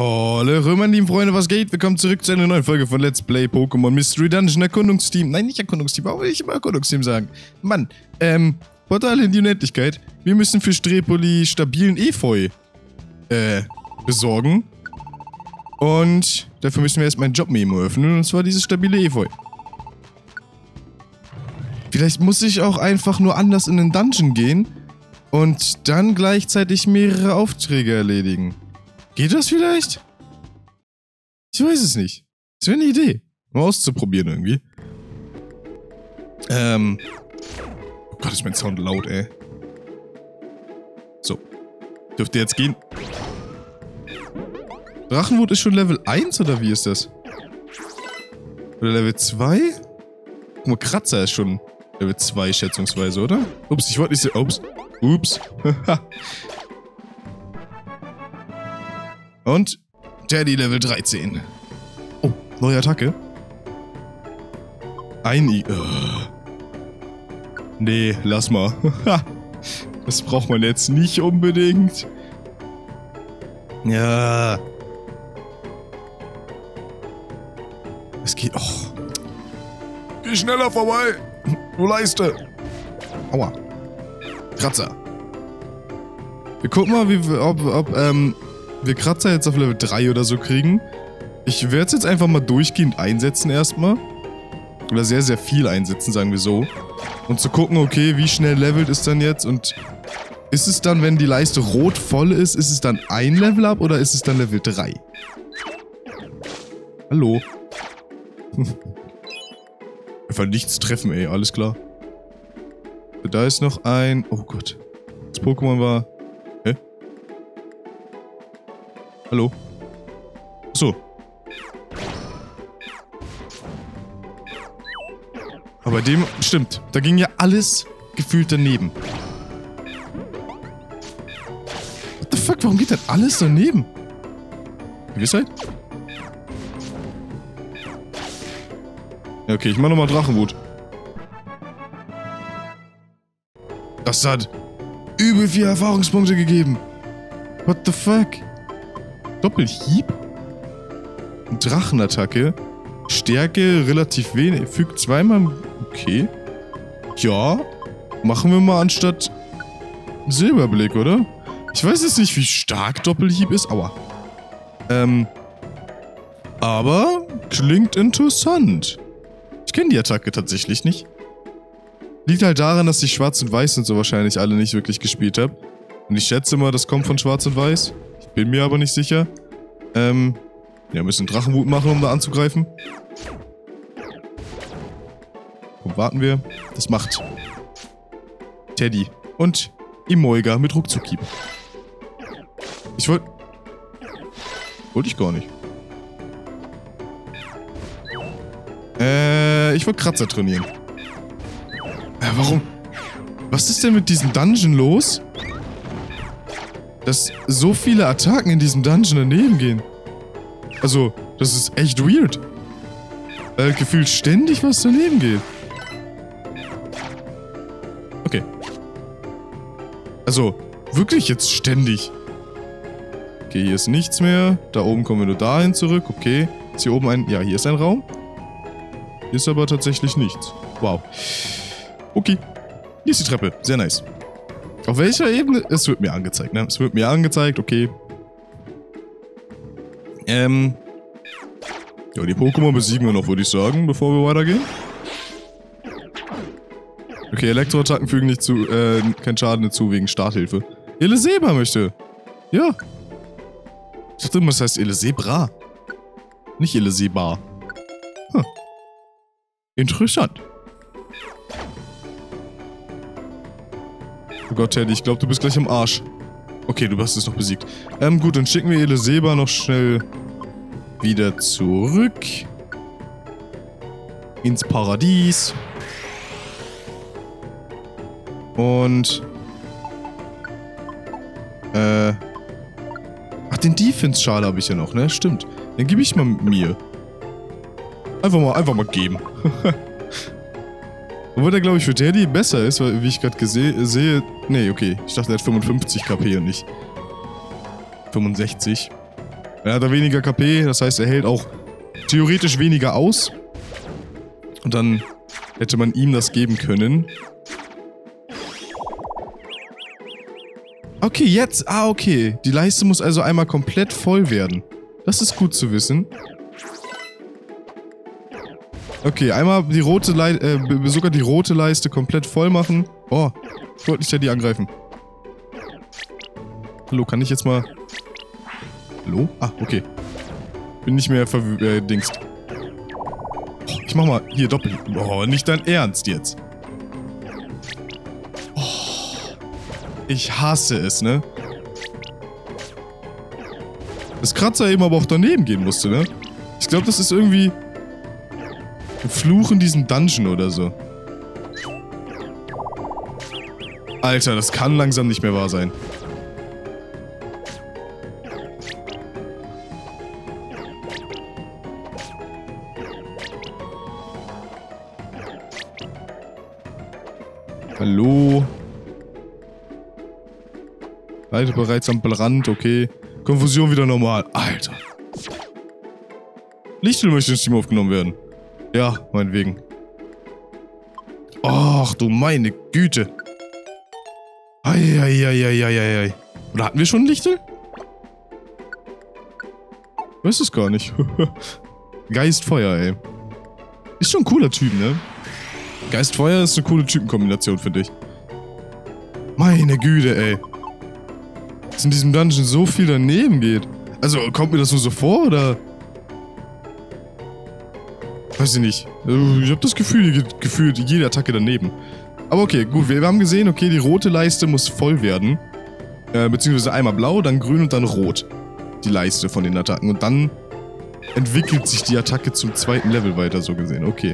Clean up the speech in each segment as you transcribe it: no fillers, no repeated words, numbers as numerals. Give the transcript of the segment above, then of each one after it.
Hallo meine lieben Freunde, was geht? Willkommen zurück zu einer neuen Folge von Let's Play Pokémon Mystery Dungeon Erkundungsteam. Nein, nicht Erkundungsteam, aber will ich immer Erkundungsteam sagen. Mann, Portal in die Unendlichkeit. Wir müssen für Strepoli stabilen Efeu besorgen. Und dafür müssen wir erstmal ein Job-Memo öffnen, und zwar dieses stabile Efeu. Vielleicht muss ich auch einfach nur anders in den Dungeon gehen und dann gleichzeitig mehrere Aufträge erledigen. Geht das vielleicht? Ich weiß es nicht. Das wäre eine Idee. Mal auszuprobieren irgendwie. Oh Gott, ist mein Sound laut, ey. So. Dürfte jetzt gehen. Drachenwut ist schon Level 1 oder wie ist das? Oder Level 2? Guck mal, Kratzer ist schon Level 2 schätzungsweise, oder? Ups, ich wollte nicht so... Ups. Ups. Und Teddy Level 13. Oh, neue Attacke. Nee, lass mal. Das braucht man jetzt nicht unbedingt. Ja. Es geht... Oh. Geh schneller vorbei. Du Leiste. Aua. Kratzer. Wir gucken mal, ob wir Kratzer jetzt auf Level 3 oder so kriegen. Ich werde es jetzt einfach mal durchgehend einsetzen erstmal. Oder sehr, sehr viel einsetzen, sagen wir so. Und zu gucken, okay, wie schnell levelt es dann jetzt und ist es dann, wenn die Leiste rot voll ist es dann ein Level up oder ist es dann Level 3? Hallo? Einfach nichts treffen, ey, alles klar. Da ist noch ein... Oh Gott. Das Pokémon war... Hä? Hallo? So. Aber dem... Stimmt. Da ging ja alles gefühlt daneben. What the fuck? Warum geht denn alles daneben? Gewissheit? Ja, okay, ich mach nochmal Drachenwut. Das hat übel viel Erfahrungspunkte gegeben. What the fuck? Doppelhieb? Drachenattacke. Stärke relativ wenig. Fügt zweimal... Okay. Ja. Machen wir mal anstatt Silberblick, oder? Ich weiß jetzt nicht, wie stark Doppelhieb ist. Aua. Aber klingt interessant. Ich kenne die Attacke tatsächlich nicht. Liegt halt daran, dass ich Schwarz und Weiß und so wahrscheinlich alle nicht wirklich gespielt habe. Und ich schätze mal, das kommt von Schwarz und Weiß. Ich bin mir aber nicht sicher. Ja, wir müssen Drachenwut machen, um da anzugreifen. Und warten wir. Das macht Teddy und Emolga mit Ruckzuckhieb. Ich wollte ich gar nicht. Ich wollte Kratzer trainieren. Warum? Was ist denn mit diesem Dungeon los? Dass so viele Attacken in diesem Dungeon daneben gehen. Also, das ist echt weird. Weil gefühlt ständig was daneben geht. Okay. Also, wirklich jetzt ständig. Okay, hier ist nichts mehr. Da oben kommen wir nur dahin zurück. Okay. Ist hier oben ein... Ja, hier ist ein Raum. Hier ist aber tatsächlich nichts. Wow. Okay. Hier ist die Treppe. Sehr nice. Auf welcher Ebene? Es wird mir angezeigt, ne? Es wird mir angezeigt, okay. Ja, die Pokémon besiegen wir noch, würde ich sagen, bevor wir weitergehen. Okay, Elektroattacken fügen nicht zu, keinen Schaden hinzu wegen Starthilfe. Elesebra möchte. Ja. Ich dachte immer, das heißt Elesebra. Nicht Elesebra. Hm. Interessant. Oh Gott, Teddy, ich glaube, du bist gleich am Arsch. Okay, du hast es noch besiegt. Gut, dann schicken wir Elesebra noch schnell wieder zurück. Ins Paradies. Und... Ach, den Defense-Schal habe ich ja noch, ne? Stimmt. Den gebe ich mal mir. Einfach mal geben. Obwohl der, glaube ich, für Teddy besser ist, weil, wie ich gerade sehe... Nee, okay. Ich dachte, er hat 55 KP und nicht 65. Er hat weniger KP, das heißt, er hält auch theoretisch weniger aus. Und dann hätte man ihm das geben können. Okay, jetzt. Ah, okay. Die Leiste muss also einmal komplett voll werden. Das ist gut zu wissen. Okay, einmal die rote sogar die rote Leiste komplett voll machen. Oh, ich wollte nicht ja die angreifen. Hallo, kann ich jetzt mal... Hallo? Ah, okay. Bin nicht mehr dingst. Oh, ich mach mal hier doppelt. Oh, nicht dein Ernst jetzt. Oh, ich hasse es, ne? Das Kratzer eben aber auch daneben gehen musste, ne? Ich glaube, das ist irgendwie... ein Fluch in diesem Dungeon oder so. Alter, das kann langsam nicht mehr wahr sein. Hallo? Leite bereits am Brand, okay. Konfusion wieder normal. Alter. Lichtel möchte ins Team aufgenommen werden. Ja, meinetwegen. Ach du meine Güte. Eieieiei. Oder hatten wir schon Lichtel? Weiß es gar nicht. Geistfeuer, ey. Ist schon ein cooler Typ, ne? Geistfeuer ist eine coole Typenkombination, finde ich. Meine Güte, ey. Dass in diesem Dungeon so viel daneben geht. Also, kommt mir das nur so vor, oder? Weiß ich nicht. Ich habe das Gefühl, hier geht gefühlt jede Attacke daneben. Aber okay, gut. Wir haben gesehen, okay, die rote Leiste muss voll werden. Beziehungsweise einmal blau, dann grün und dann rot. Die Leiste von den Attacken. Und dann entwickelt sich die Attacke zum zweiten Level weiter, so gesehen. Okay.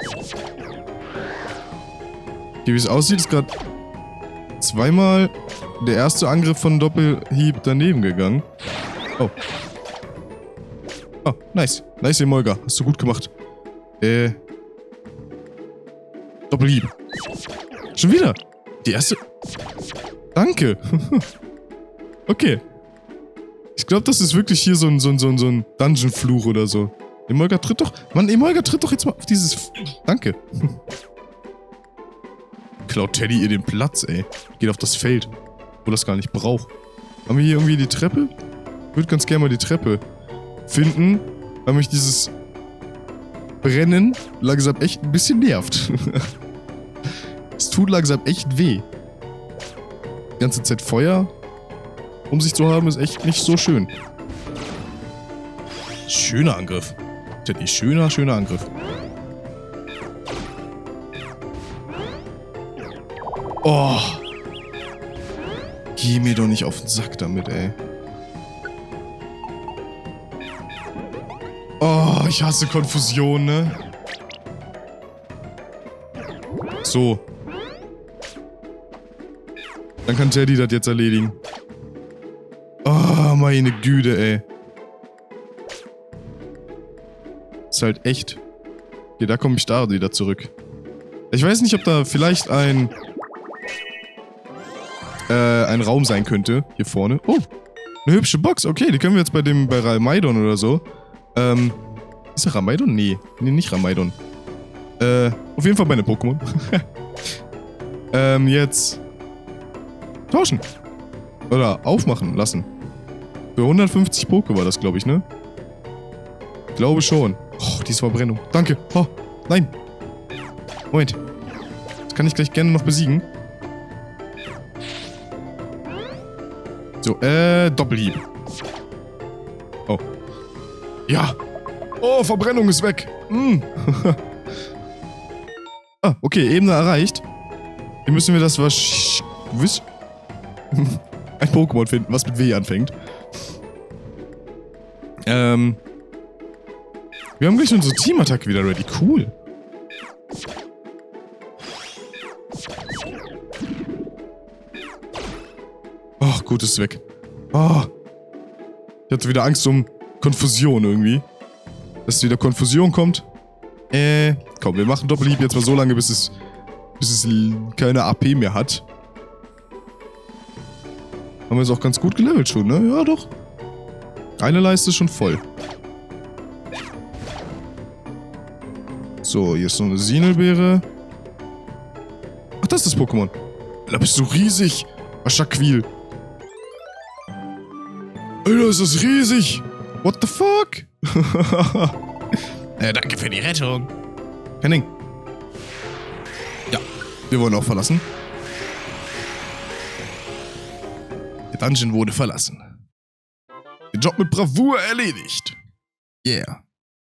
Okay, wie es aussieht, ist gerade zweimal der erste Angriff von Doppelhieb daneben gegangen. Oh. Oh, nice. Nice, Emolga. Hast du gut gemacht. Doppelhieb. Schon wieder. Die erste... Danke. Okay. Ich glaube, das ist wirklich hier so ein Dungeon-Fluch oder so. Emolga tritt doch... Mann, Emolga tritt doch jetzt mal auf dieses... Danke. Klaut Teddy ihr den Platz, ey. Geht auf das Feld. Wo das gar nicht braucht. Haben wir hier irgendwie die Treppe? Ich würde ganz gerne mal die Treppe finden, weil mich dieses Brennen langsam echt ein bisschen nervt. Es tut langsam echt weh. Die ganze Zeit Feuer um sich zu haben, ist echt nicht so schön. Schöner Angriff. Teddy, schöner Angriff. Oh. Geh mir doch nicht auf den Sack damit, ey. Oh, ich hasse Konfusion, ne? So. Dann kann Teddy das jetzt erledigen. Oh, meine Güte, ey. Ist halt echt. Okay, da komme ich da wieder zurück. Ich weiß nicht, ob da vielleicht ein Raum sein könnte. Hier vorne. Oh, eine hübsche Box. Okay, die können wir jetzt bei Ramaidon oder so. Ist er Ramaidon? Nee. Nee, nicht Ramaidon. Auf jeden Fall bei einem Pokémon. Jetzt tauschen. Oder aufmachen lassen. Für 150 Poké war das, glaube ich, ne? Ich glaube schon. Oh, diese Verbrennung. Danke. Oh, nein. Moment. Das kann ich gleich gerne noch besiegen. So, Doppelhieb. Oh. Ja. Oh, Verbrennung ist weg. Ah, okay, Ebene erreicht. Hier müssen wir das ein Pokémon finden, was mit W anfängt. Wir haben gleich unsere Teamattacke wieder ready. Cool. Oh, gut, ist weg. Oh. Ich hatte wieder Angst um Konfusion irgendwie. Dass wieder Konfusion kommt. Komm, wir machen Doppelhieb jetzt mal so lange, bis es keine AP mehr hat. Haben wir es auch ganz gut gelevelt schon, ne? Ja, doch. Eine Leiste ist schon voll. So, hier ist noch eine Sinelbeere. Ach, das ist das Pokémon. Da bist du riesig. Waschaquil. Alter, ist das riesig. What the fuck? Danke für die Rettung. Kein Ding. Ja, wir wollen auch verlassen. Der Dungeon wurde verlassen. Den Job mit Bravour erledigt. Yeah.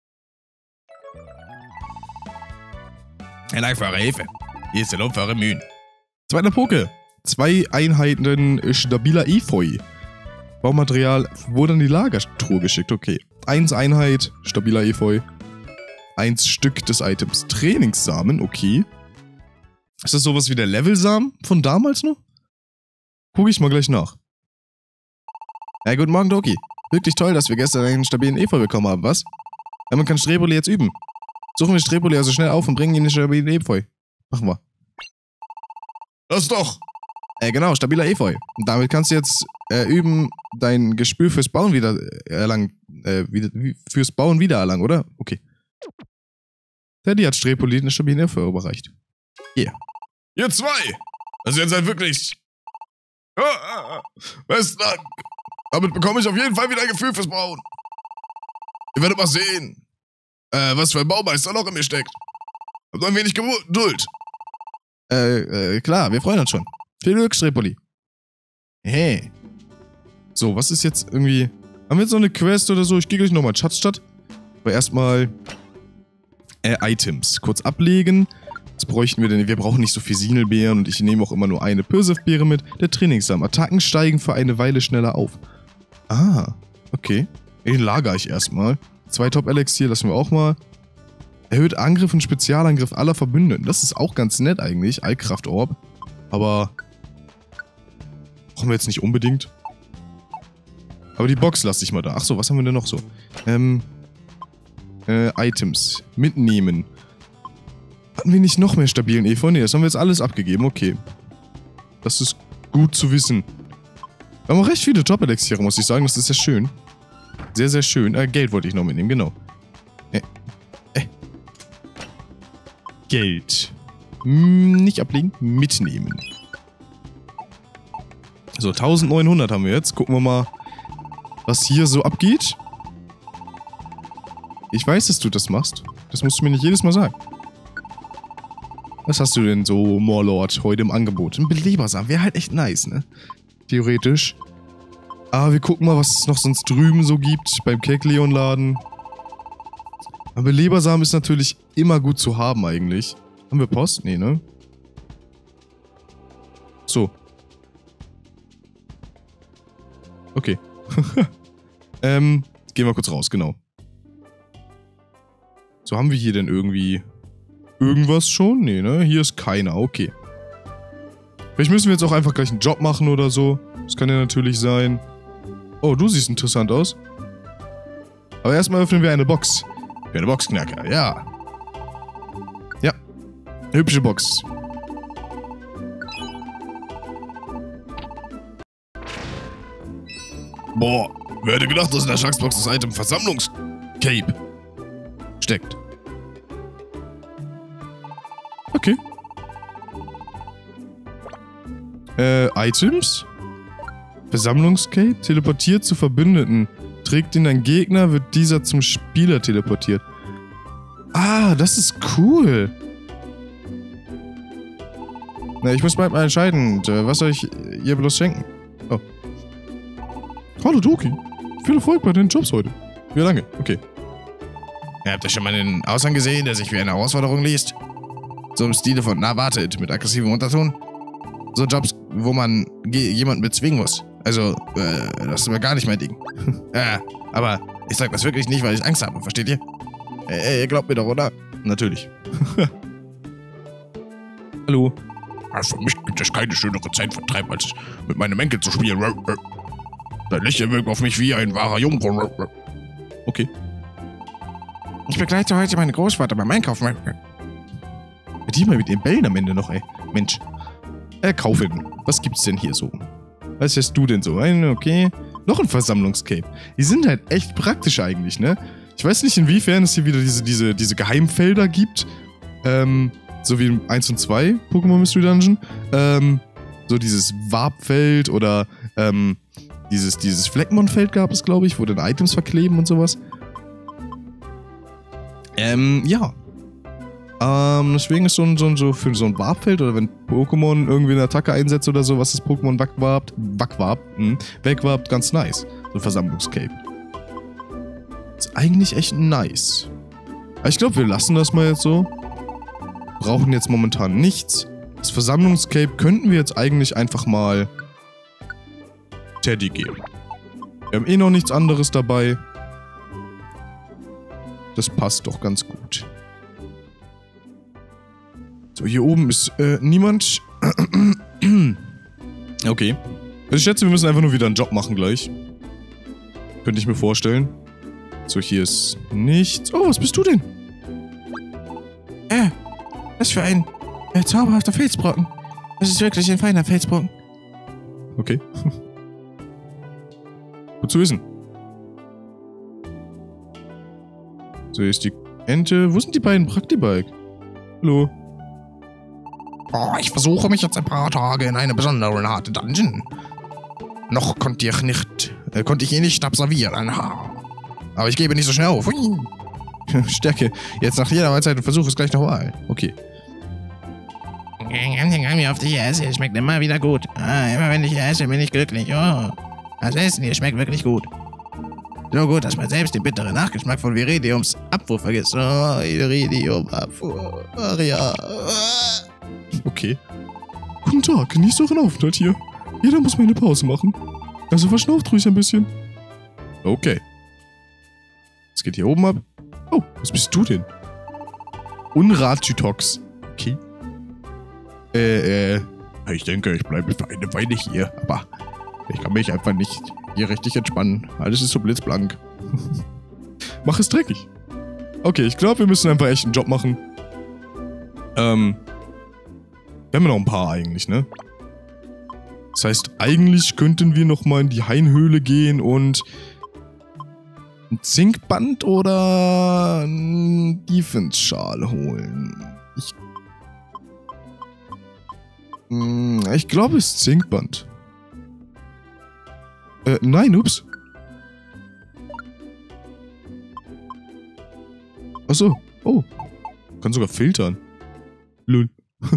Vielen Dank für eure Hilfe. Hier ist der Lohn für eure Mühen. Zweiter Poke. 2 Einheiten stabiler Efeu. Baumaterial wurde in die Lagertruhe geschickt. Okay. 1 Einheit stabiler Efeu. 1 Stück des Items Trainingssamen. Okay. Ist das sowas wie der Levelsamen von damals noch? Guck ich mal gleich nach. Ja, guten Morgen, Doki. Wirklich toll, dass wir gestern einen stabilen Efeu bekommen haben, was? Ja, man kann Streboli jetzt üben. Suchen wir Streboli also schnell auf und bringen ihn in den stabilen Efeu. Machen wir. Das doch! Genau, stabiler Efeu. Und damit kannst du jetzt üben, dein Gespür fürs Bauen wieder erlangen. Fürs Bauen wieder erlangen, oder? Okay. Teddy hat Streboli einen stabilen Efeu überreicht. Yeah. Ihr 2! Also ihr seid wirklich... Besten Dank! Damit bekomme ich auf jeden Fall wieder ein Gefühl fürs Bauen. Ihr werdet mal sehen, was für ein Baumeister noch in mir steckt. Habt noch ein wenig Geduld. Klar, wir freuen uns schon. Viel Glück, Streboli. Hey. So, was ist jetzt irgendwie... Haben wir jetzt noch eine Quest oder so? Ich gehe gleich nochmal in Schatzstadt. Aber erstmal... Items. Kurz ablegen. Jetzt bräuchten wir denn... Wir brauchen nicht so viel Sinelbeeren und ich nehme auch immer nur eine Pirsif-Beere mit. Der Trainingssamen. Attacken steigen für eine Weile schneller auf. Ah, okay. Den lagere ich erstmal. 2 Top-Elixier lassen wir auch mal. Erhöht Angriff und Spezialangriff aller Verbündeten. Das ist auch ganz nett eigentlich. Allkraft-Orb. Aber... brauchen wir jetzt nicht unbedingt. Aber die Box lasse ich mal da. Achso, was haben wir denn noch so? Items. Mitnehmen. Hatten wir nicht noch mehr stabilen Efeu? Ne, das haben wir jetzt alles abgegeben. Okay. Das ist gut zu wissen. Wir haben auch recht viele Top-Elixiere, muss ich sagen. Das ist ja schön. Sehr, sehr schön. Geld wollte ich noch mitnehmen, genau. Geld. Nicht ablegen, mitnehmen. So, 1900 haben wir jetzt. Gucken wir mal, was hier so abgeht. Ich weiß, dass du das machst. Das musst du mir nicht jedes Mal sagen. Was hast du denn so, Morlord, heute im Angebot? Ein Belebersamen wäre halt echt nice, ne? Theoretisch. Aber wir gucken mal, was es noch sonst drüben so gibt, beim Kekleon-Laden. Aber Belebersamen ist natürlich immer gut zu haben, eigentlich. Haben wir Post? Nee, ne? So. Okay. Gehen wir kurz raus, genau. So, haben wir hier denn irgendwie... irgendwas schon? Nee, ne? Hier ist keiner, okay. Vielleicht müssen wir jetzt auch einfach gleich einen Job machen oder so. Das kann ja natürlich sein. Oh, du siehst interessant aus. Aber erstmal öffnen wir eine Box. Für eine Boxknacker, ja. Ja. Hübsche Box. Boah, wer hätte gedacht, dass in der Schatzbox das Item Versammlungscape steckt. Okay. Items? Versammlungscape? Teleportiert zu Verbündeten. Trägt ihn ein Gegner, wird dieser zum Spieler teleportiert. Ah, das ist cool. Na, ich muss bald mal entscheiden, was soll ich ihr bloß schenken? Oh. Hallo Doki. Viel Erfolg bei deinen Jobs heute. Wie lange? Okay. Ihr habt euch schon mal den Aushang gesehen, der sich wie eine Herausforderung liest? So im Stile von, na wartet, mit aggressivem Unterton? So Jobs, wo man jemanden bezwingen muss. Also, das ist aber gar nicht mein Ding. Aber ich sag das wirklich nicht, weil ich Angst habe, versteht ihr? Ihr glaubt mir doch, oder? Natürlich. Hallo. Für mich gibt es keine schönere Zeitvertreib, als mit meinem Enkel zu spielen. Dein Lächeln wirkt auf mich wie ein wahrer Jungbrunnen. Okay. Ich begleite heute meinen Großvater beim Einkaufen. Die mal mit den Bällen am Ende noch, ey. Mensch. Kaufen. Was gibt's denn hier so? Was hast du denn so? Okay. Noch ein Versammlungscape. Die sind halt echt praktisch eigentlich, ne? Ich weiß nicht, inwiefern es hier wieder diese Geheimfelder gibt. So wie in 1 und 2 Pokémon Mystery Dungeon. So dieses Warpfeld oder dieses Fleckmon-Feld gab es, glaube ich, wo dann Items verkleben und sowas. Ja. Deswegen ist so für so ein Warpfeld oder wenn Pokémon irgendwie eine Attacke einsetzt oder so, was das Pokémon wegwarpt, ganz nice. So ein Versammlungscape. Ist eigentlich echt nice. Aber ich glaube, wir lassen das mal jetzt so. Brauchen jetzt momentan nichts. Das Versammlungscape könnten wir jetzt eigentlich einfach mal Teddy geben. Wir haben eh noch nichts anderes dabei. Das passt doch ganz gut. So, hier oben ist niemand. Okay. Ich schätze, wir müssen einfach nur wieder einen Job machen gleich. Könnte ich mir vorstellen. So, hier ist nichts. Oh, was bist du denn? Was für ein zauberhafter Felsbrocken. Das ist wirklich ein feiner Felsbrocken. Okay. Gut zu wissen. So, hier ist die Ente. Wo sind die beiden Praktibike? Hallo? Oh, ich versuche mich jetzt ein paar Tage in eine besondere harte Dungeon. Noch konnte ich ihn nicht absolvieren. Aber ich gebe nicht so schnell auf. Hui. Stärke. Jetzt nach jeder Mahlzeit und versuche es gleich nochmal. Okay. Wie oft ich esse, schmeckt immer wieder gut. Immer wenn ich esse, bin ich glücklich. Oh, das Essen hier schmeckt wirklich gut. So gut, dass man selbst den bitteren Nachgeschmack von Viridiums Abfuhr vergisst. Oh, Viridium Abfuhr. Ach ja. Okay. Guten Tag, genießt euren Aufenthalt hier. Jeder muss mal eine Pause machen. Also verschnauft ruhig ein bisschen. Okay. Was geht hier oben ab? Oh, was bist du denn? Unratzytox. Okay. Ich denke, ich bleibe für eine Weile hier, aber ich kann mich einfach nicht hier richtig entspannen. Alles ist so blitzblank. Mach es dreckig. Okay, ich glaube, wir müssen einfach echt einen Job machen. Wir haben ja noch ein paar eigentlich, ne? Das heißt, eigentlich könnten wir nochmal in die Hainhöhle gehen und ein Zinkband oder ein Defense-Schal holen. Ich glaube, es ist Zinkband. Nein, ups. Achso. Oh. Kann sogar filtern. Lul.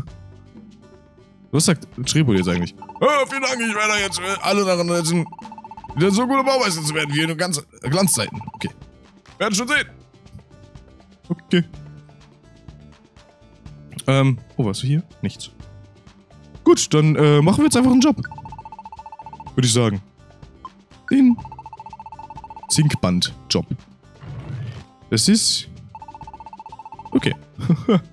Was sagt Schrebol jetzt eigentlich? Oh, vielen Dank, ich werde jetzt alle daran setzen, wieder so gute Baumeister zu werden wie in ganz Glanzzeiten. Okay. Werden schon sehen. Okay. Oh, was hier? Nichts. Gut, dann machen wir jetzt einfach einen Job. Würde ich sagen. Den Zinkband-Job. Das ist... Okay.